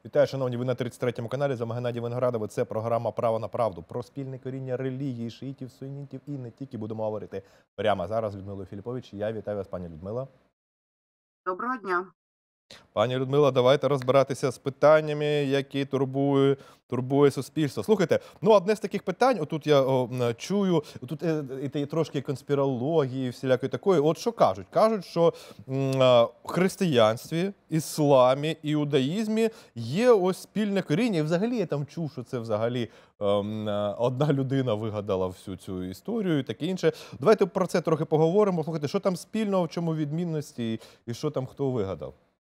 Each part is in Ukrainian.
Вітаю, шановні, ви на 33-му каналі. З вами Геннадій Виноградов. Це програма «Право на правду». Про спільне коріння релігії, шиїтів, сунітів і не тільки будемо говорити прямо зараз з Людмилою Філіпович. Я вітаю вас, пані Людмила. Доброго дня. Пані Людмила, давайте розбиратися з питаннями, які турбує суспільство. Слухайте, одне з таких питань, отут я чую, тут і трошки конспірології, всілякої такої. От що кажуть? Кажуть, що в християнстві, ісламі, іудаїзмі є ось спільне коріння. І взагалі я там чув, що це взагалі одна людина вигадала всю цю історію і таке інше. Давайте про це трохи поговоримо. Слухайте, що там спільного, в чому відмінності і що там хто вигадав?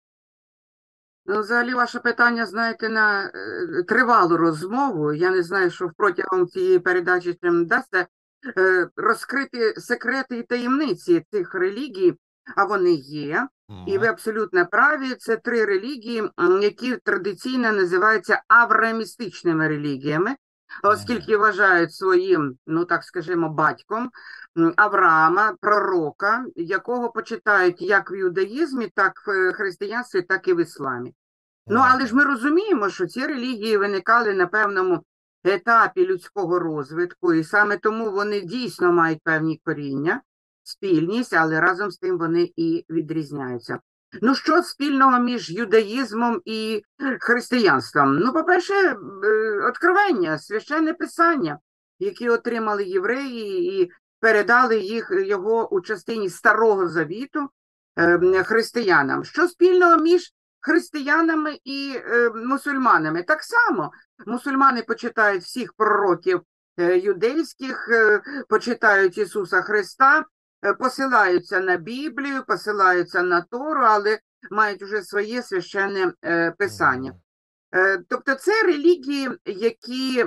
Ну, взагалі, ваше питання, знаєте, на тривалу розмову. Я не знаю, що протягом цієї передачі чим вдасться розкрити секрети і таємниці цих релігій, а вони є. І ви абсолютно праві, це три релігії, які традиційно називаються авраамістичними релігіями, оскільки вважають своїм, ну так скажімо, батьком Авраама, пророка, якого почитають як в іудаїзмі, так в християнстві, так і в ісламі. Ну, але ж ми розуміємо, що ці релігії виникали на певному етапі людського розвитку, і саме тому вони дійсно мають певні коріння, спільність, але разом з тим вони і відрізняються. Ну, що спільного між юдаїзмом і християнством? Ну, по-перше, откровення, священне писання, які отримали євреї і передали його у частині Старого Завіту християнам. Що спільного між християнами і мусульманами? Так само мусульмани почитають всіх пророків юдейських, почитають Ісуса Христа, посилаються на Біблію, посилаються на Тору, але мають уже своє священне писання. Тобто це релігії, які,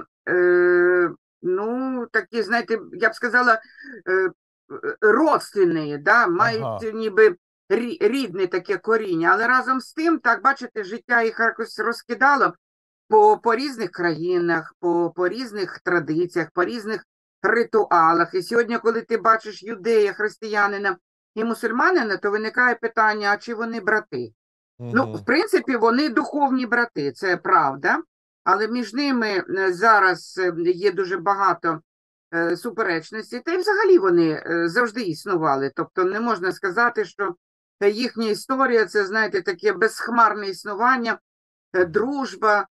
ну, такі, знаєте, я б сказала, родственні, да? Мають ніби рідне таке коріння, але разом з тим, так, бачите, життя їх якось розкидало по різних країнах, по різних традиціях, по різних ритуалах. І сьогодні, коли ти бачиш юдея, християнина і мусульманина, то виникає питання, а чи вони брати? Ну, в принципі, вони духовні брати, це правда, але між ними зараз є дуже багато суперечностей, та й взагалі вони завжди існували. Тобто не можна сказати, що їхня історія – це, знаєте, таке безхмарне існування, дружба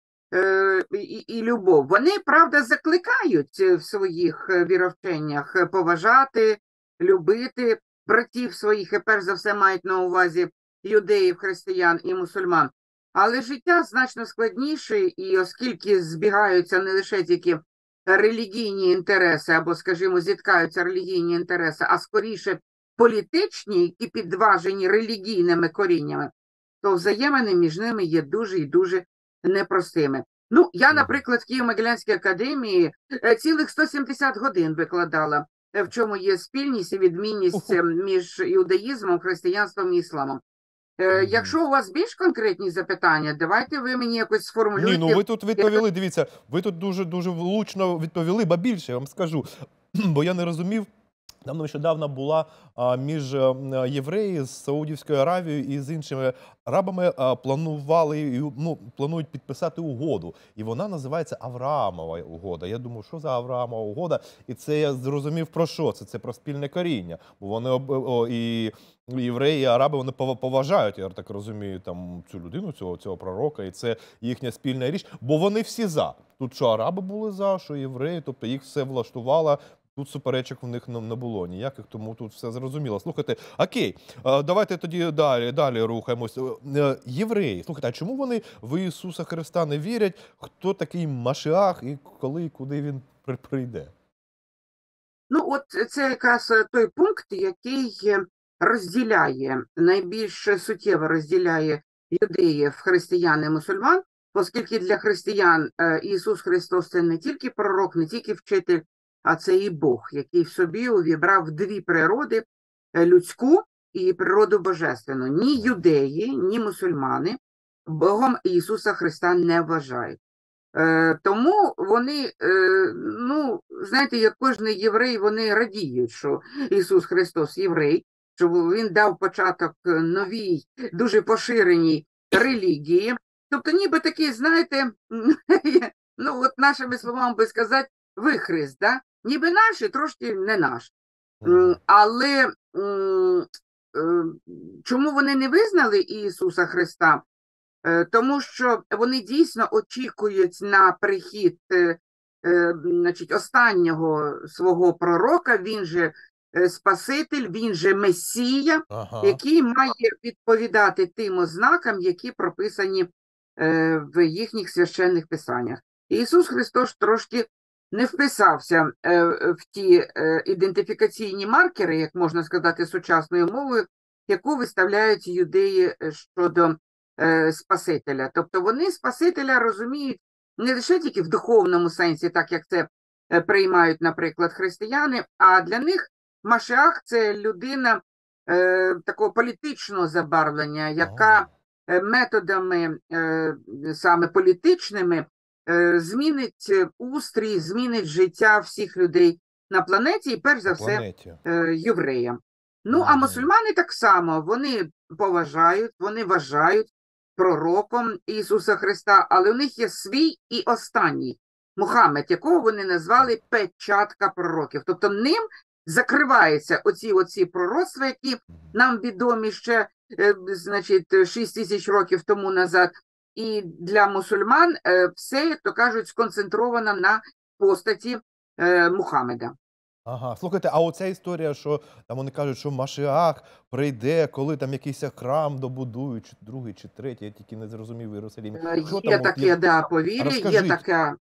і любов. Вони, правда, закликають в своїх віровченнях поважати, любити братів своїх, і перш за все мають на увазі юдеїв, християн і мусульман. Але життя значно складніше, і оскільки збігаються не лише тільки релігійні інтереси, або, скажімо, зіткаються релігійні інтереси, а скоріше політичні, які підважені релігійними коріннями, то взаємини між ними є дуже і дуже непростими. Ну, я, наприклад, в Києво-Могилянській академії цілих 170 годин викладала, в чому є спільність і відмінність між іудаїзмом, християнством і ісламом. Якщо у вас більш конкретні запитання, давайте ви мені якось сформулюєте. Ні, ну ви тут відповіли, дивіться, ви тут дуже влучно відповіли, ба більше, я вам скажу, бо я не розумів. Там нещодавно була між євреї з Саудівською Аравією і з іншими арабами планують підписати угоду. І вона називається Авраамова угода. Я думаю, що за Авраамова угода? І це я зрозумів про що? Це про спільне коріння. Бо вони і євреї, і араби, вони поважають, я так розумію, там цю людину, цього пророка, і це їхня спільна річ. Бо вони всі за. Тут що араби були за, що євреї, тобто їх все влаштувало. Тут суперечок в них не було ніяких, тому тут все зрозуміло. Слухайте, окей, давайте тоді далі рухаємось. Євреї, слухайте, а чому вони в Ісуса Христа не вірять? Хто такий Машіах і коли і куди він прийде? Ну, от це якраз той пункт, який розділяє, найбільш суттєво розділяє юдеїв, християн і мусульман, оскільки для християн Ісус Христос – це не тільки пророк, не тільки вчитель, а це і Бог, який в собі увібрав дві природи – людську і природу божественну. Ні юдеї, ні мусульмани Богом Ісуса Христа не вважають. Тому вони, ну, знаєте, як кожний єврей, вони радіють, що Ісус Христос єврей, що Він дав початок новій, дуже поширеній релігії. Тобто ніби такий, знаєте, ну от нашими словами би сказати, вихрест, да? Ніби наш і трошки не наш. Але чому вони не визнали Ісуса Христа? Тому що вони дійсно очікують на прихід значить, останнього свого пророка, він же Спаситель, він же Месія, який має відповідати тим ознакам, які прописані в їхніх священних писаннях. Ісус Христос трошки не вписався в ті ідентифікаційні маркери, як можна сказати, сучасною мовою, яку виставляють юдеї щодо Спасителя. Тобто вони Спасителя розуміють не лише тільки в духовному сенсі, так як це приймають, наприклад, християни, а для них Машіах – це людина такого політичного забарвлення, яка методами саме політичними змінить устрій, змінить життя всіх людей на планеті і, перш за все, євреям. Ну, а мусульмани так само, вони поважають, вони вважають пророком Ісуса Христа, але у них є свій і останній Мухаммед, якого вони назвали печатка пророків. Тобто ним закриваються оці пророцтва, які нам відомі ще, значить, 6 тисяч років тому назад. І для мусульман все, як то кажуть, сконцентровано на постаті Мухаммеда. Ага, слухайте, а оця історія, що там вони кажуть, що Машіах прийде, коли там якийсь храм добудують, чи другий, чи третій, я тільки не зрозумів в Єрусалимі. Є таке, да, повір'я, є така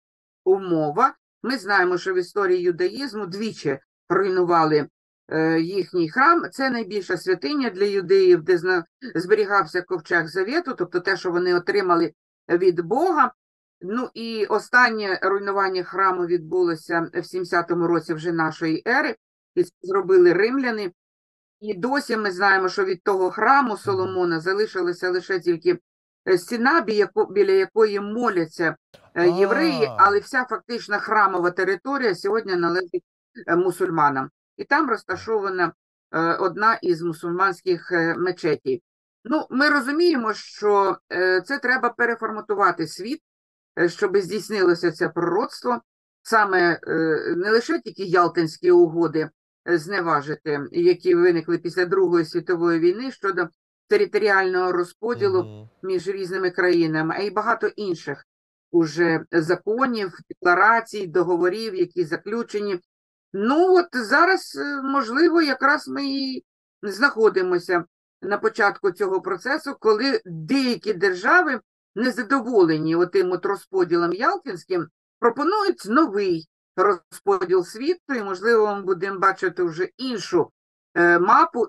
умова. Ми знаємо, що в історії юдаїзму двічі руйнували їхній храм. Це найбільша святиня для юдеїв, де зберігався ковчег Завєту, тобто те, що вони отримали від Бога. Ну і останнє руйнування храму відбулося в 70-му році вже нашої ери, і це зробили римляни. І досі ми знаємо, що від того храму Соломона залишилася лише тільки стіна, біля якої моляться євреї, але вся фактична храмова територія сьогодні належить мусульманам. І там розташована одна із мусульманських мечетей. Ну, ми розуміємо, що це треба переформатувати світ, щоб здійснилося це пророцтво, саме не лише тільки Ялтинські угоди зневажити, які виникли після Другої світової війни щодо територіального розподілу між різними країнами, а й багато інших уже законів, декларацій, договорів, які заключені. Ну от зараз, можливо, якраз ми і знаходимося на початку цього процесу, коли деякі держави, незадоволені отим от розподілом Ялтинським, пропонують новий розподіл світу, і, можливо, ми будемо бачити вже іншу мапу,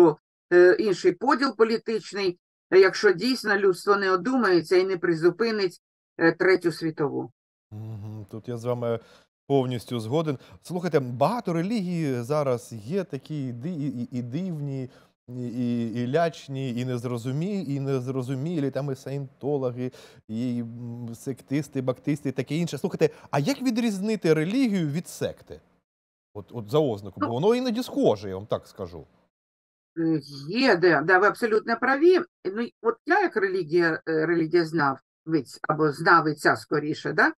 інший поділ політичний, якщо дійсно людство не одумається і не призупинить Третю світову. Тут я з вами повністю згоден. Слухайте, багато релігій зараз є такі і дивні, і лячні, і незрозумілі, там і саєнтологи, і сектисти, баптисти, і таке інше. Слухайте, а як відрізнити релігію від секти? От за ознаком, бо воно іноді схоже, я вам так скажу. Є, да, ви абсолютно праві. Ну, от я як релігієзнавець, або знавиця скоріше, да?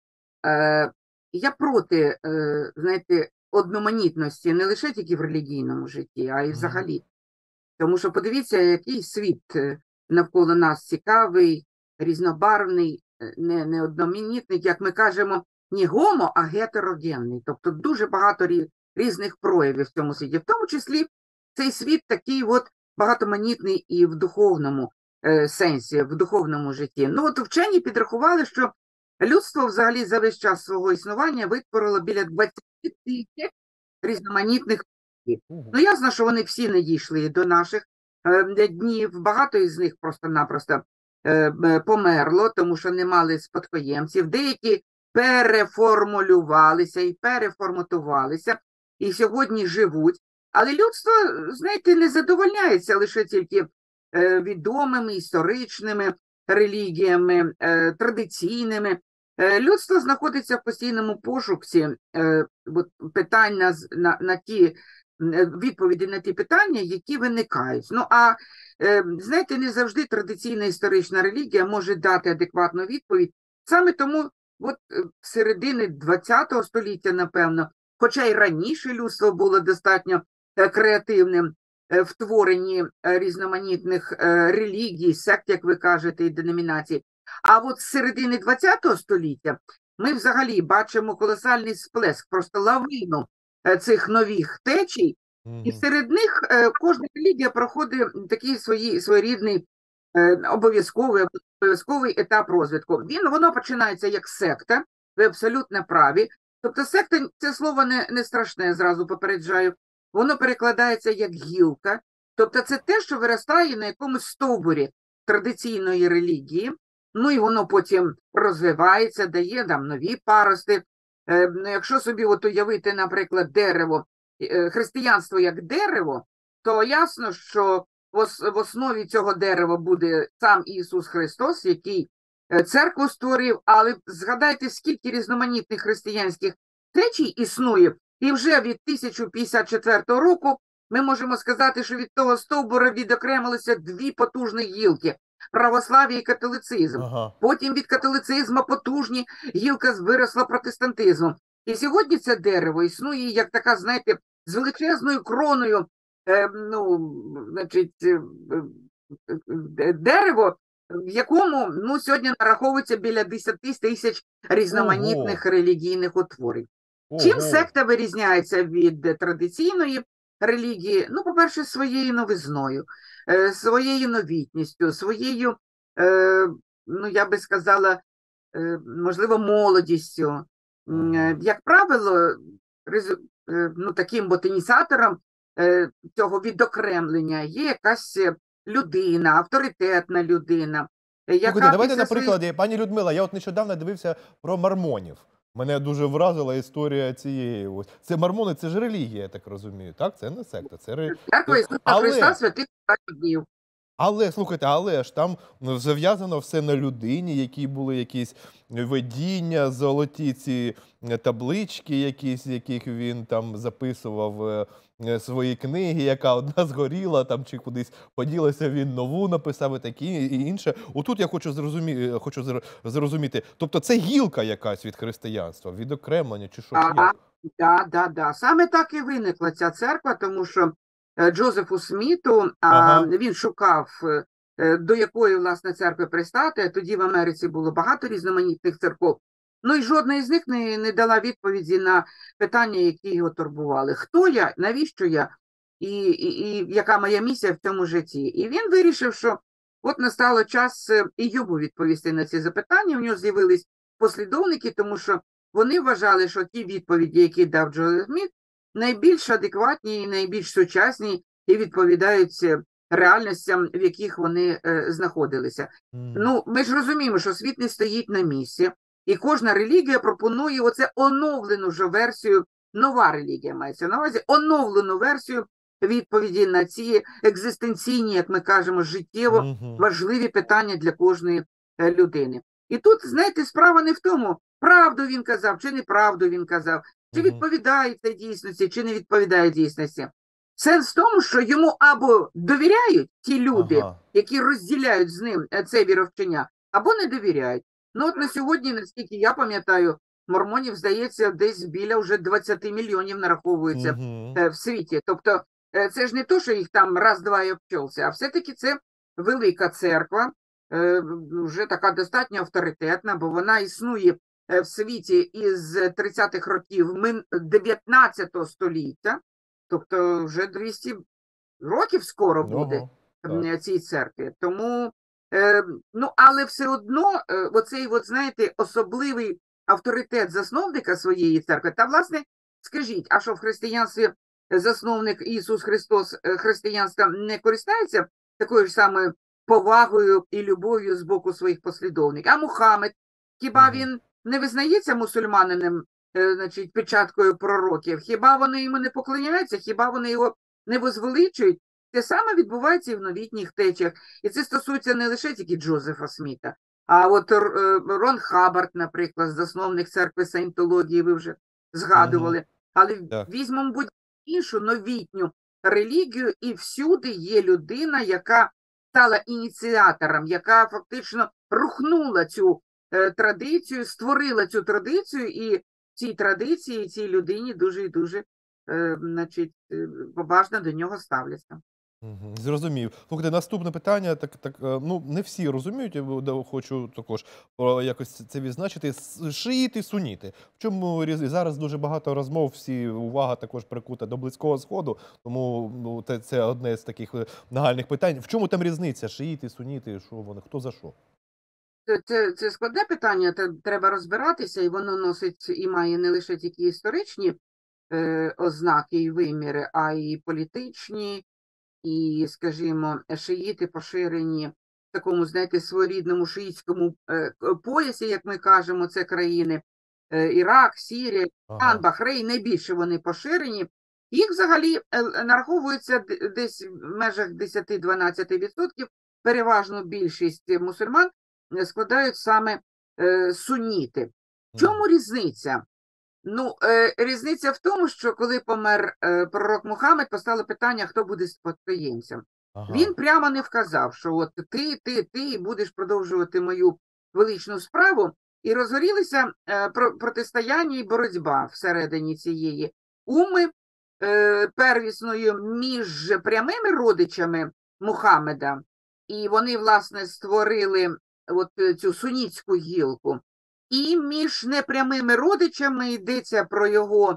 Я проти, знаєте, одноманітності не лише тільки в релігійному житті, а й взагалі. Тому що подивіться, який світ навколо нас цікавий, різнобарвний, не одноманітний, як ми кажемо, не гомо, а гетерогенний. Тобто дуже багато різних проявів в цьому світі. В тому числі цей світ такий от багатоманітний і в духовному сенсі, в духовному житті. Ну от вчені підрахували, що людство взагалі за весь час свого існування витворило біля 20 тисяч різноманітних. Ну, ясно, що вони всі не дійшли до наших днів. Багато із них просто-напросто померло, тому що не мали спадкоємців. Деякі переформулювалися і переформатувалися, і сьогодні живуть. Але людство, знаєте, не задовольняється лише тільки відомими історичними релігіями, традиційними. Людство знаходиться в постійному пошуці питань на ті відповіді на ті питання, які виникають. Ну, знаєте, не завжди традиційна історична релігія може дати адекватну відповідь. Саме тому от з середини ХХ століття, напевно, хоча й раніше людство було достатньо креативним в творенні різноманітних релігій, сект, як ви кажете, і деномінацій. А от з середини ХХ століття ми взагалі бачимо колосальний сплеск, просто лавину цих нових течій, і серед них кожна релігія проходить такий своєрідний обов'язковий етап розвитку. Воно починається як секта, ви абсолютно праві. Тобто секта, це слово не страшне, зразу попереджаю. Воно перекладається як гілка. Тобто це те, що виростає на якомусь стовбурі традиційної релігії, ну і воно потім розвивається, дає там нові парости. Якщо собі от уявити, наприклад, дерево, християнство як дерево, то ясно, що в основі цього дерева буде сам Ісус Христос, який церкву створив, але згадайте, скільки різноманітних християнських течій існує, і вже від 1054 року ми можемо сказати, що від того стовбура відокремилися дві потужні гілки – православ'я і католицизм. Ага. Потім від католицизму потужні гілка виросла протестантизмом. І сьогодні це дерево існує як така, знаєте, з величезною кроною, дерево, в якому сьогодні нараховується біля 10 тисяч різноманітних релігійних утворень. Чим секта вирізняється від традиційної релігії? Ну, по-перше, своєю новизною, своєю новітністю, своєю, я би сказала, можливо, молодістю. Як правило, таким ботанізатором цього відокремлення є якась людина, авторитетна людина. Давайте на прикладі. Пані Людмила, я от нещодавно дивився про мормонів. Мене дуже вразила історія цієї. Це мормони, це ж релігія, я так розумію, так? Це не секта, це релігія. Церква Ісуса Христа святих днів. Але, слухайте, але ж там зав'язано все на людині, які були якісь видіння, золоті ці таблички якісь, з яких він там записував свої книги, яка одна згоріла, там чи кудись поділася, він нову написав і таке, і інше. Отут я хочу зрозуміти, тобто це гілка якась від християнства, відокремлення чи що? Так. Саме так і виникла ця церква, тому що Джозефу Сміту, він шукав, до якої, власне, церкви пристати. Тоді в Америці було багато різноманітних церков. Ну і жодна із них не дала відповіді на питання, які його турбували. Хто я, навіщо я, і яка моя місія в цьому житті. І він вирішив, що от настало час і Йобу відповісти на ці запитання. У нього з'явились послідовники, тому що вони вважали, що ті відповіді, які дав Джозеф Сміт, найбільш адекватні і найбільш сучасні і відповідають реальностям, в яких вони знаходилися. Ну, ми ж розуміємо, що світ не стоїть на місці, і кожна релігія пропонує оце оновлену вже версію, нова релігія мається на увазі, оновлену версію відповіді на ці екзистенційні, як ми кажемо, життєво важливі питання для кожної людини. І тут, знаєте, справа не в тому, правду він казав, чи неправду він казав, чи відповідає це дійсності, чи не відповідає дійсності. Сенс в тому, що йому або довіряють ті люди, які розділяють з ним це віровчення, або не довіряють. Ну от на сьогодні, наскільки я пам'ятаю, мормонів, здається, десь біля вже 20 мільйонів нараховується в світі. Тобто це ж не то, що їх там раз-два і обчелся, а все-таки це велика церква, вже така достатньо авторитетна, бо вона існує в світі із 30-х років 19 століття, тобто вже 200 років скоро буде цій церкві. Тому, але все одно оцей, знаєте, особливий авторитет засновника своєї церкви, та, власне, скажіть, а що в християнстві засновник Ісус Христос християнства не користається такою ж самою повагою і любов'ю з боку своїх послідовників? А Мухаммед, хіба він не визнається мусульманином, значить, печаткою пророків? Хіба вони йому не поклоняються? Хіба вони його не возвеличують? Те саме відбувається і в новітніх течіях. І це стосується не лише тільки Джозефа Сміта, а от Рон Хаббард, наприклад, засновник церкви саєнтології, ви вже згадували. Але візьмемо іншу новітню релігію, і всюди є людина, яка стала ініціатором, яка фактично рухнула цю традицію, створила цю традицію, і цій традиції, цій людині дуже і дуже значить, поважно до нього ставляться. Зрозумів. Слухайте, наступне питання, ну, не всі розуміють, я хочу також якось це відзначити. Шиїти, суніти. В чому різниця? Зараз дуже багато розмов, всі увага також прикута до Близького Сходу, тому ну, це одне з таких нагальних питань. В чому там різниця? Шиїти, суніти, що вони, хто за що? Це складне питання, треба розбиратися, і воно носить і має не лише тільки історичні ознаки і виміри, а й політичні, і, скажімо, шиїти поширені в такому, знаєте, своєрідному шиїтському поясі, як ми кажемо, це країни Ірак, Сірія, Іран, Бахрейн, найбільше вони поширені. Їх взагалі нараховується десь в межах 10-12%, переважно більшість мусульман складають саме суніти. В чому різниця? Ну, різниця в тому, що коли помер пророк Мухаммед, постало питання, хто буде спадкоємцем. Він прямо не вказав, що от ти будеш продовжувати мою величну справу, і розгорілися протистояння і боротьба всередині цієї уми первісною між прямими родичами Мухаммеда, і вони, власне, створили от цю сунітську гілку. І між непрямими родичами йдеться про його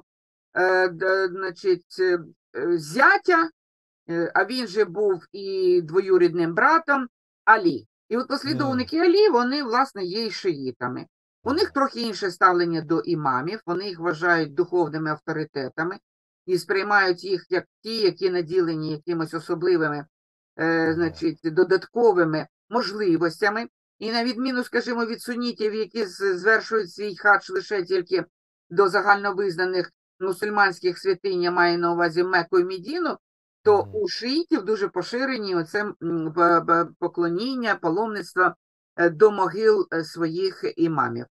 значить, зятя, а він же був і двоюрідним братом Алі. І от послідовники Алі, вони, власне, є і шиїтами. У них трохи інше ставлення до імамів, вони їх вважають духовними авторитетами і сприймають їх як ті, які наділені якимось особливими, значить, додатковими можливостями. І на відміну, скажімо, від сунітів, які звершують свій хадж лише тільки до загальновизнаних мусульманських святинь, я маю на увазі Мекку і Медіну, то у шиїтів дуже поширені оце поклоніння, паломництво до могил своїх імамів.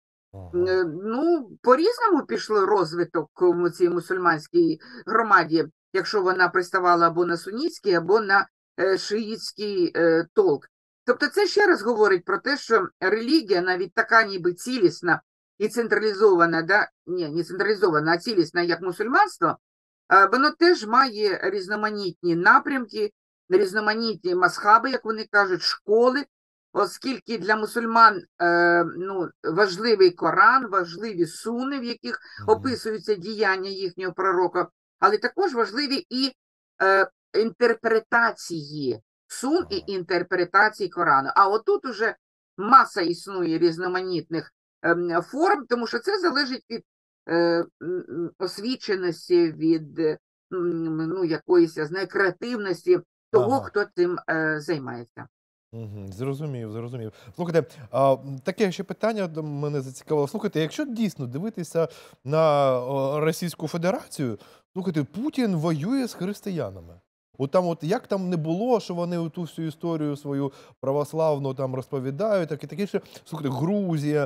Ну, по-різному пішло розвиток у цій мусульманській громаді, якщо вона приставала або на сунітський, або на шиїтський толк. Тобто це ще раз говорить про те, що релігія, навіть така ніби цілісна і централізована, не централізована, а цілісна, як мусульманство, воно теж має різноманітні напрямки, різноманітні масхаби, як вони кажуть, школи, оскільки для мусульман важливий Коран, важливі суни, в яких описуються діяння їхнього пророка, але також важливі і інтерпретації сун і інтерпретації Корану. А отут уже маса існує різноманітних форм, тому що це залежить від освіченості, від якоїсь, я знаю, креативності того, хто цим займається. Зрозумів. Слухайте, таке ще питання до мене зацікавило. Слухайте, якщо дійсно дивитися на Російську Федерацію, слухайте, Путін воює з християнами. Як там не було, що вони ту всю історію свою православну там розповідають, таке ще, слухайте, Грузія,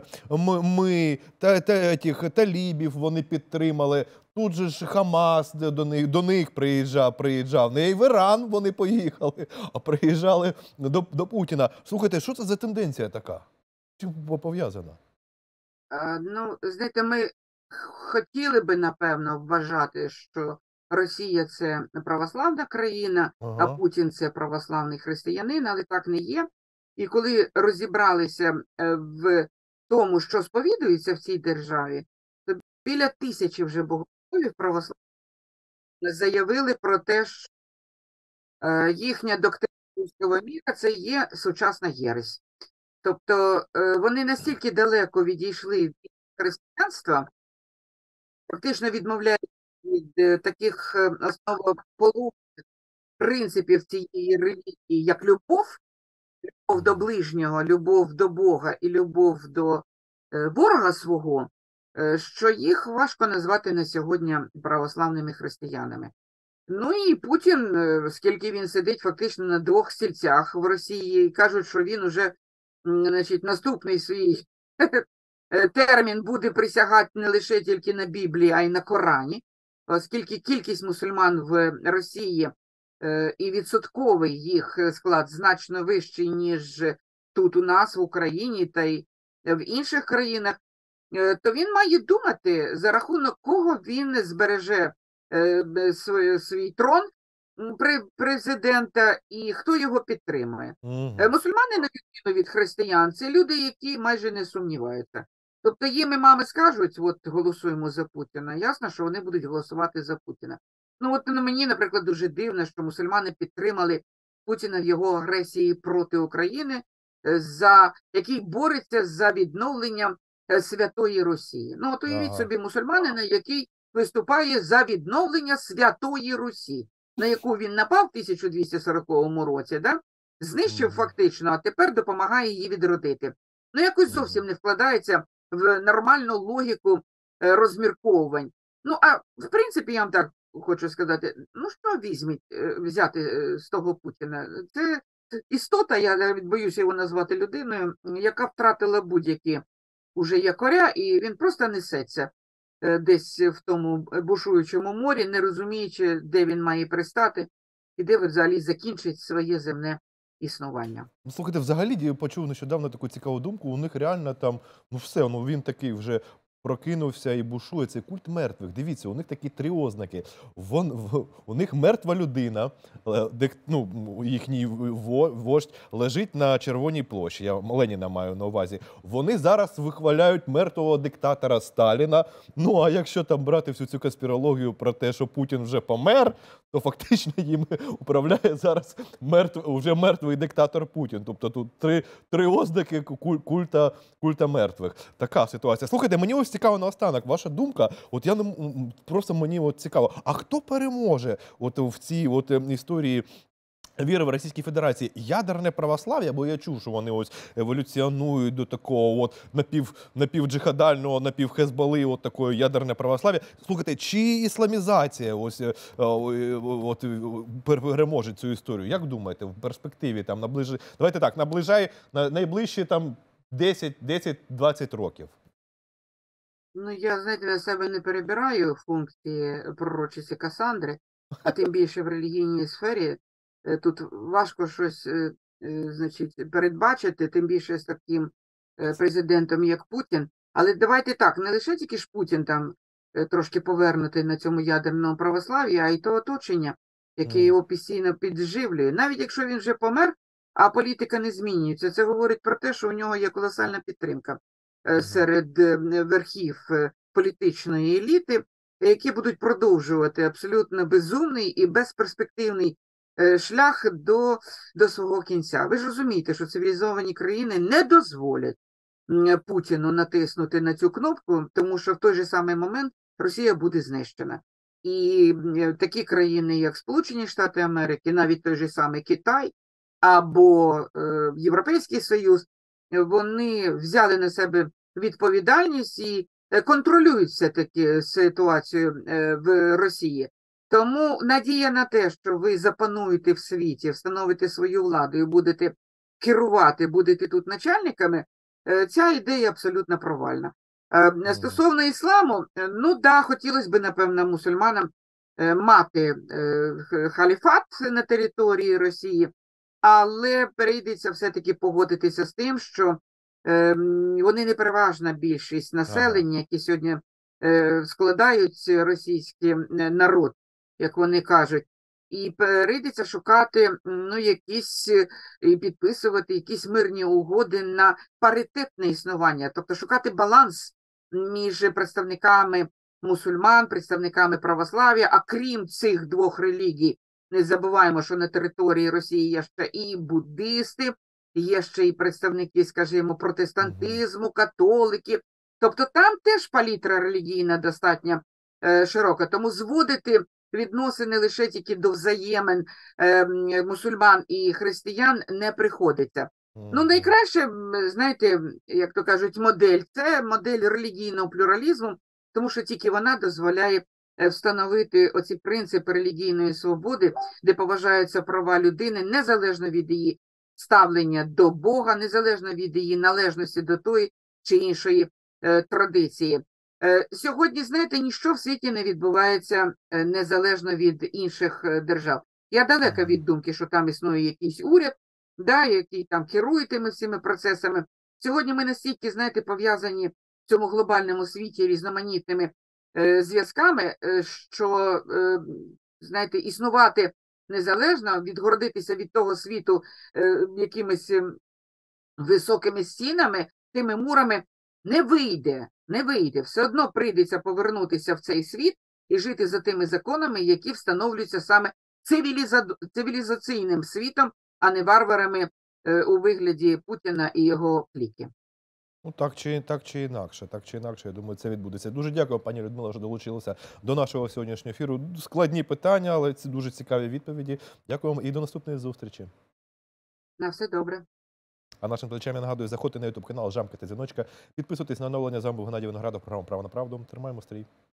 талібів вони підтримали, тут же ж Хамас до них приїжджав, не і в Іран вони поїхали, а приїжджали до Путіна. Слухайте, що це за тенденція така? Чим пов'язана? Ну, знаєте, ми хотіли би, напевно, вважати, що Росія – це православна країна, а Путін – це православний християнин, але так не є. І коли розібралися в тому, що сповідується в цій державі, то біля 1000 вже богословів православних заявили про те, що їхня доктрина руського міра – це є сучасна єресь. Тобто вони настільки далеко відійшли від християнства, фактично відмовляють від таких основоположних принципів цієї релігії, як любов до ближнього, любов до Бога і любов до ворога свого, що їх важко назвати на сьогодні православними християнами. Ну і Путін, оскільки він сидить фактично на 2 стільцях в Росії, кажуть, що він уже, значить, наступний свій термін буде присягати не лише тільки на Біблії, а й на Корані. оскільки кількість мусульман в Росії і відсотковий їх склад значно вищий, ніж тут у нас в Україні та й в інших країнах, то він має думати, за рахунок кого він збереже свій трон президента і хто його підтримує. Мусульмани, на відміну від християн, це люди, які майже не сумніваються. Тобто їм і мами скажуть, от голосуємо за Путіна, ясно, що вони будуть голосувати за Путіна. Ну от мені, наприклад, дуже дивно, що мусульмани підтримали Путіна в його агресії проти України, який бореться за відновлення Святої Росії. Ну от уявіть собі мусульманина, який виступає за відновлення Святої Русі, на яку він напав в 1240 році, да? Знищив фактично, а тепер допомагає її відродити. Ну якось зовсім не вкладається в нормальну логіку розмірковувань. Ну, а в принципі, я вам так хочу сказати, ну що взяти з того Путіна? Це істота, я навіть боюся його назвати людиною, яка втратила будь-які уже якоря, і він просто несеться десь в тому бушуючому морі, не розуміючи, де він має пристати, і де взагалі закінчить своє земне існування. Ну, слухайте, взагалі я почув нещодавно таку цікаву думку, у них реально там, ну все, ну він такий вже прокинувся і бушує, цей культ мертвих. Дивіться, у них такі три ознаки. У них мертва людина, їхній вождь лежить на Червоній площі, я Леніна маю на увазі. Вони зараз вихваляють мертвого диктатора Сталіна. Ну, а якщо там брати всю цю конспірологію про те, що Путін вже помер, то фактично їм управляє зараз вже мертвий диктатор Путін. Тобто тут три ознаки культа мертвих. Така ситуація. Слухайте, мені ось цікаво наостанок, ваша думка, от просто мені цікаво, а хто переможе в цій історії віри в Російській Федерації? Ядерне православ'я, бо я чув, що вони ось еволюціонують до такого напівджихадального, напівхезболи, такої ядерне православ'я. Слухайте, чи ісламізація переможе цю історію? Як думаєте, в перспективі там давайте так, найближчі там 10-20 років? Ну, я, знаєте, на себе не перебираю функції пророчиці Кассандри, а тим більше в релігійній сфері. Тут важко щось, значить, передбачити, тим більше з таким президентом, як Путін. Але давайте так, не лише тільки ж Путін там трошки повернутий на цьому ядерному православ'ї, а й то оточення, яке його постійно підживлює. Навіть якщо він вже помер, а політика не змінюється, це говорить про те, що у нього є колосальна підтримка серед верхів політичної еліти, які будуть продовжувати абсолютно безумний і безперспективний шлях до свого кінця. Ви ж розумієте, що цивілізовані країни не дозволять Путіну натиснути на цю кнопку, тому що в той же самий момент Росія буде знищена. І такі країни, як Сполучені Штати Америки, навіть той же самий Китай або Європейський Союз, вони взяли на себе відповідальність і контролюють все-таки ситуацію в Росії. Тому надія на те, що ви запануєте в світі, встановите свою владу і будете керувати, будете тут начальниками, ця ідея абсолютно провальна. Стосовно ісламу, ну да, хотілося б, напевно, мусульманам мати халіфат на території Росії, але прийдеться все-таки погодитися з тим, що вони не переважна більшість населення, які сьогодні складають російський народ, як вони кажуть, і прийдеться шукати, і підписувати якісь мирні угоди на паритетне існування, тобто шукати баланс між представниками мусульман, представниками православ'я, а крім цих двох релігій, не забуваємо, що на території Росії є ще і буддисти, є ще і представники, скажімо, протестантизму, католики. Тобто там теж палітра релігійна достатньо широка. Тому зводити відносини лише тільки до взаємин мусульман і християн не приходиться. Ну, найкраще, знаєте, як то кажуть, модель – це модель релігійного плюралізму, тому що тільки вона дозволяє встановити оці принципи релігійної свободи, де поважаються права людини, незалежно від її ставлення до Бога, незалежно від її належності до тої чи іншої традиції. Сьогодні, знаєте, ніщо в світі не відбувається незалежно від інших держав. Я далека від думки, що там існує якийсь уряд, да, який там керує тими всіми процесами. Сьогодні ми настільки, знаєте, пов'язані в цьому глобальному світі різноманітними зв'язками, що, знаєте, існувати незалежно, відгородитися від того світу якимись високими стінами, тими мурами не вийде, не вийде. Все одно прийдеться повернутися в цей світ і жити за тими законами, які встановлюються саме цивілізаційним світом, а не варварами у вигляді Путіна і його кліки. Ну, так чи інакше, я думаю, це відбудеться. Дуже дякую, пані Людмила, що долучилися до нашого сьогоднішнього ефіру. Складні питання, але це дуже цікаві відповіді. Дякую вам і до наступної зустрічі. На все добре. А нашим глядачам я нагадую, заходьте на YouTube канал, жамкайте дзвіночка, підписуйтесь на оновлення. З вами був Геннадій Виноградов, програма «Право на правду». Тримаємо стрій.